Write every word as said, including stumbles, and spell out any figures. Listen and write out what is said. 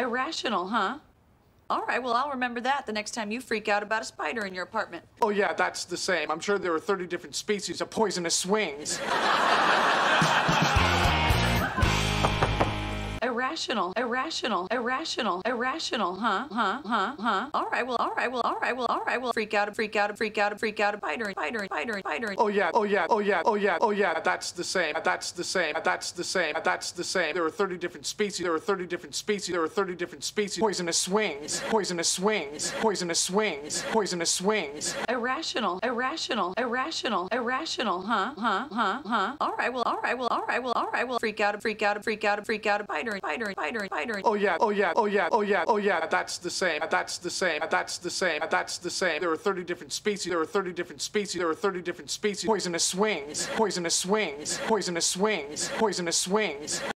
Irrational, huh? All right, well, I'll remember that the next time you freak out about a spider in your apartment. Oh, yeah, that's the same. I'm sure there are thirty different species of poisonous swings. Irrational, irrational, irrational, irrational, huh? Huh? Huh? Huh? All right, well, all right, well, all right, well, all right, well, freak out, freak out, freak out, freak out, spider, spider, spider, spider. Oh, yeah, oh, yeah, oh, yeah, oh, yeah, oh, yeah, that's the same. That's the same. That's the same. That's the same. There are thirty different species. There are thirty different species. There are thirty different species. Poisonous swings. Poisonous swings. Poisonous swings. Poisonous swings. Irrational, irrational, irrational, irrational, huh? Huh? Huh? Huh? All right, well, all right, well, all right, well, all right, well, freak out, freak out, freak out, freak out, spider, spider, spider, spider. Oh, yeah, oh, yeah, oh, yeah, oh, yeah, oh, yeah, that's the same. That's the same. That's the same. That's the same. There are thirty different species. There are thirty different species. There are thirty different species. Poisonous swings. Poisonous swings. Poisonous swings. Poisonous swings.